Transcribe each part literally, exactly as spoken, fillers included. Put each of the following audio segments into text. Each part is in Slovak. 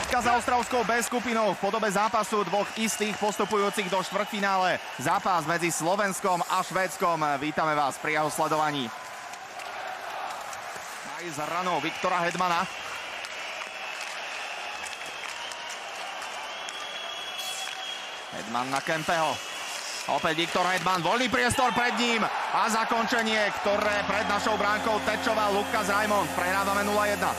Bitka za ostravskou B skupinou v podobe zápasu dvoch istých postupujúcich do štvrťfinále. Zápas medzi Slovenskom a Švédskom. Vítame vás pri jeho sledovaní. Aj z ranou Viktora Hedmana. Hedman na Kempeho. Opäť Viktor Hedman, voľný priestor pred ním a zakončenie, ktoré pred našou bránkou tečoval Lukas Raimond. Prehrávame nula jedna.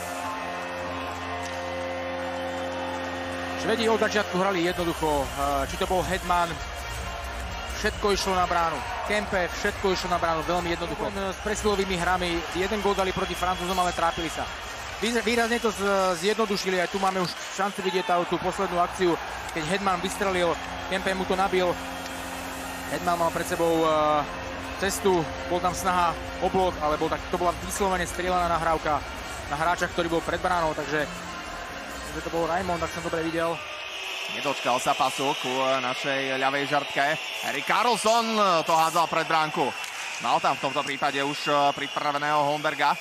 Švedi od začiatku hrali jednoducho, či to bol Hedman, všetko išlo na bránu. Kempe, všetko išlo na bránu, veľmi jednoducho. S presilovými hrami, jeden gól dali proti Francúzom, ale trápili sa. Výrazne to zjednodušili, aj tu máme už šancu vidieť tú poslednú akciu, keď Hedman vystrelil, Kempe mu to nabil. Hedman mal pred sebou cestu, bol tam snaha o blok, ale bol tak, to bola vyslovene strieľaná nahrávka na hráča, ktorý bol pred bránou, takže že to bol Raimond, ak som dobre videl. Nedočkal sa pasu ku našej ľavej žrtke. Erik Karlsson to hádzal pred bránku. Mal tam v tomto prípade už pripraveného Holmberga.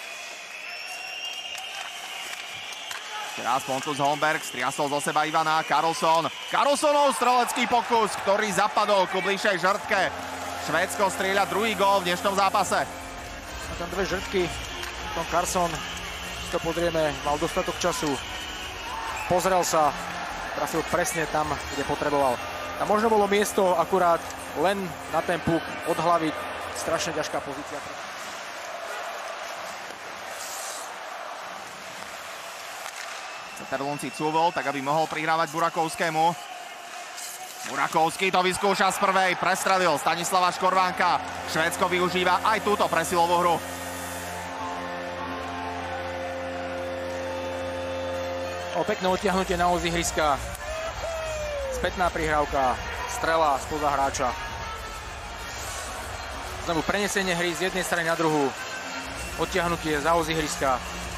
Teraz Pontus Holmberg striasol zo seba Ivana. Karlsson. Karlssonov strelecký pokus, ktorý zapadol ku bližšej žrtke. Švédsko strieľa druhý gól v dnešnom zápase. Má tam dve žrtky. Tom Karlsson, si to pozrieme, mal dostatok času. Pozrel sa, trafil presne tam, kde potreboval. Tam možno bolo miesto akurát len na ten puk od hlavy. Strašne ťažká pozícia. Terlonci cúvol, tak aby mohol prihrávať Burakovskému. Burakovský to vyskúša z prvej, prestrelil Stanislava Škorvánka. Švédsko využíva aj túto presilovú hru. O pekné odtiahnutie na os ihriska. Spätná prihrávka, strela spoza hráča. Znovu prenesenie hry z jednej strany na druhú. Odtiahnutie za os ihriska.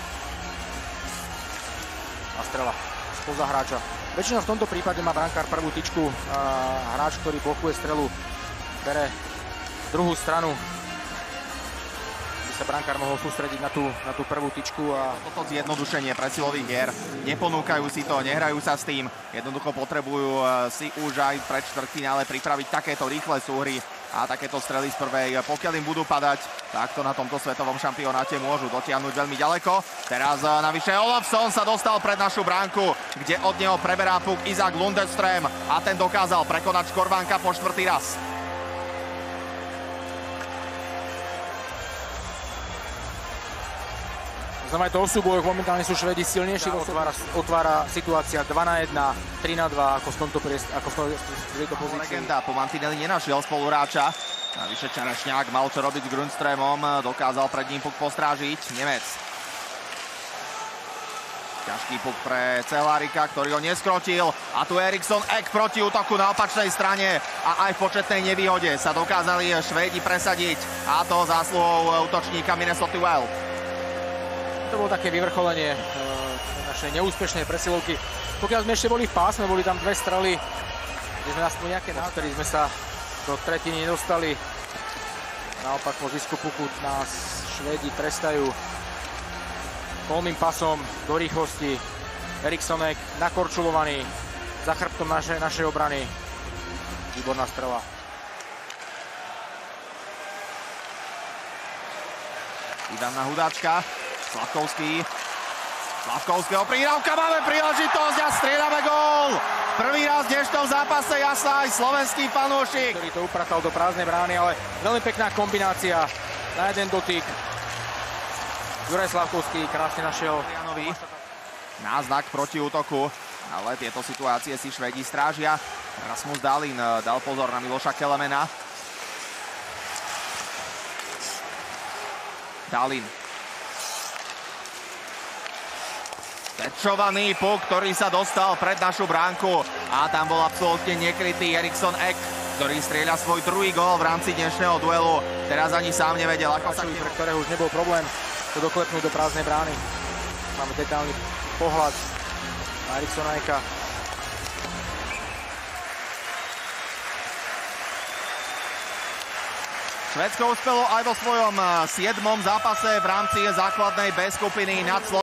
A strela spoza hráča. Väčšinou v tomto prípade má brankár prvú tyčku. A hráč, ktorý blokuje strelu, bere druhú stranu. Sa brankár mohol sústrediť na tú, na tú prvú tyčku. A toto zjednodušenie presilových hier. Neponúkajú si to, nehrajú sa s tým. Jednoducho potrebujú si už aj pred štvrťfinále pripraviť takéto rýchle súhry a takéto strely z prvej. Pokiaľ im budú padať, tak to na tomto svetovom šampionáte môžu dotiahnuť veľmi ďaleko. Teraz navyše Olofsson sa dostal pred našu bránku, kde od neho preberá puk Isak Lundström a ten dokázal prekonať Škorvánka po štvrtý raz. Znamená to o súbojoch, momentálne sú Švédi silnejší. Otvára, otvára situácia dva na jeden, tri na dva, ako v tomto priest, ako v tejto pozícii. Legenda po mantineli nenašiel spoluhráča. Navyše Čerešňák mal čo robiť s Grundströmom, dokázal pred ním puk postrážiť. Nemec. Ťažký puk pre Cehlárika, ktorý ho neskrotil. A tu Eriksson Ek proti útoku na opačnej strane. A aj v početnej nevýhode sa dokázali Švédi presadiť. A to zásluhou útočníka Minnesota Wild. To bolo také vyvrcholenie e, našej neúspešnej presilovky. Pokiaľ sme ešte boli v pásme, boli tam dve strely, kde sme aspoň nejaké nátory, sme sa do tretiny nedostali. Naopak po zisku puku nás Švédi trestajú voľným pasom do rýchlosti. Erikssonek nakorčulovaný za chrbtom našej, našej obrany. Výborná strela. Ivan Hudáčka. Slavkovský. Slavkovského prihrávka, máme príležitosť a strieľame gól. Prvý raz v dnešnom zápase jasná aj slovenský fanúšik. Ktorý to upratal do prázdnej brány, ale veľmi pekná kombinácia na jeden dotyk. Juraj Slavkovský krásne našiel náznak proti útoku, ale tieto situácie si Švédi strážia. Rasmus Dahlin dal pozor na Miloša Kelemena. Dahlin. Tečovaný puk, ktorý sa dostal pred našu bránku a tam bol absolútne nekrytý Eriksson Ek, ktorý strieľa svoj druhý gól v rámci dnešného duelu. Teraz ani sám nevedel, ako sa... Pre ktorého už nebol problém to doklepnúť do prázdnej brány. Máme detálny pohľad na Erikssona Eka. Švédsko uspelo aj vo svojom siedmom zápase v rámci základnej B skupiny nad Slovenskom.